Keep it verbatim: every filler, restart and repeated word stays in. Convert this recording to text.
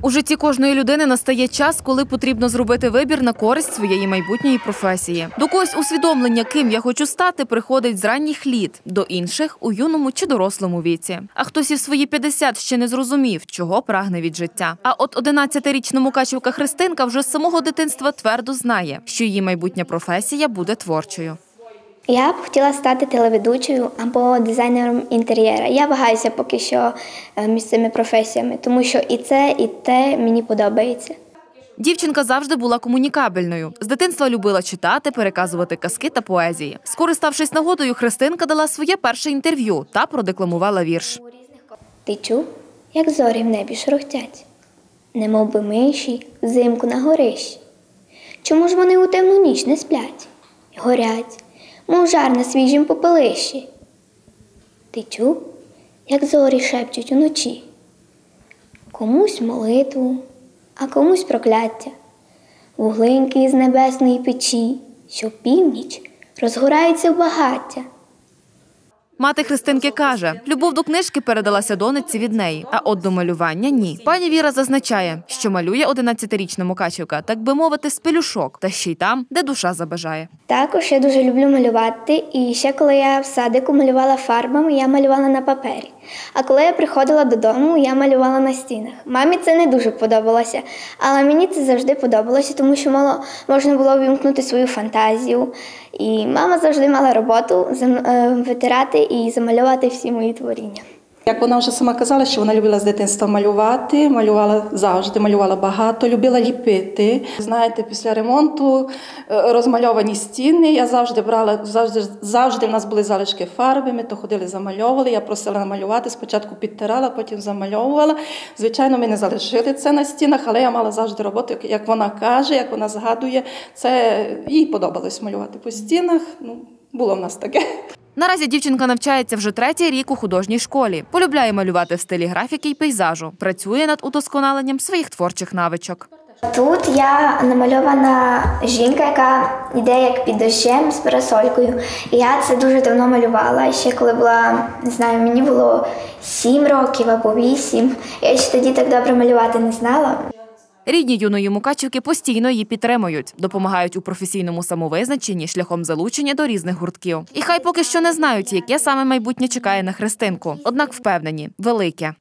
У житті кожної людини настає час, коли потрібно зробити вибір на користь своєї майбутньої професії. До когось усвідомлення, ким я хочу стати, приходить з ранніх літ, до інших – у юному чи дорослому віці. А хтось із свої п'ятдесят ще не зрозумів, чого прагне від життя. А от одинадцятирічна мукачівка Христинка вже з самого дитинства твердо знає, що її майбутня професія буде творчою. Я б хотіла стати телеведучою або дизайнером інтер'єра. Я вагаюся поки що між цими професіями, тому що і це, і те мені подобається. Дівчинка завжди була комунікабельною. З дитинства любила читати, переказувати казки та поезії. Скориставшись нагодою, Христинка дала своє перше інтерв'ю та продекламувала вірш. Ти чув, як зорі в небі шурхтять, немов би миші взимку на горищі. Чому ж вони у темну ніч не сплять? Горять, мов жар на свіжім попелищі. Ти чув, як зорі шепчуть уночі? Комусь молитву, а комусь прокляття. Вуглинки з небесної печі, що північ розгораються в багаття. Мати Христинки каже, любов до книжки передалася донечці від неї, а от до малювання – ні. Пані Віра зазначає, що малює одинадцятирічна мукачівка, так би мовити, з пелюшок, та ще й там, де душа забажає. Також я дуже люблю малювати, і ще коли я в садику малювала фарбами, я малювала на папері. А коли я приходила додому, я малювала на стінах. Мамі це не дуже подобалося, але мені це завжди подобалося, тому що мало можна було вимкнути свою фантазію. І мама завжди мала роботу витирати і замалювати всі мої творіння. Як вона вже сама казала, що вона любила з дитинства малювати, малювала завжди, малювала багато, любила ліпити. Знаєте, після ремонту розмальовані стіни, я завжди брала, завжди, завжди в нас були залишки фарби, ми то ходили, замальовували, я просила намалювати, спочатку підтирала, потім замальовувала. Звичайно, ми не залишили це на стінах, але я мала завжди роботу, як вона каже, як вона згадує, це їй подобалось малювати по стінах, ну, було в нас таке. Наразі дівчинка навчається вже третій рік у художній школі. Полюбляє малювати в стилі графіки й пейзажу. Працює над удосконаленням своїх творчих навичок. Тут я намальована жінка, яка йде як під дощем з парасолькою. І я це дуже давно малювала. Ще коли була, не знаю, мені було сім років або вісім. Я ще тоді так добре малювати не знала. Рідні юної мукачівки постійно її підтримують, допомагають у професійному самовизначенні шляхом залучення до різних гуртків. І хай поки що не знають, яке саме майбутнє чекає на Христинку. Однак впевнені – велике.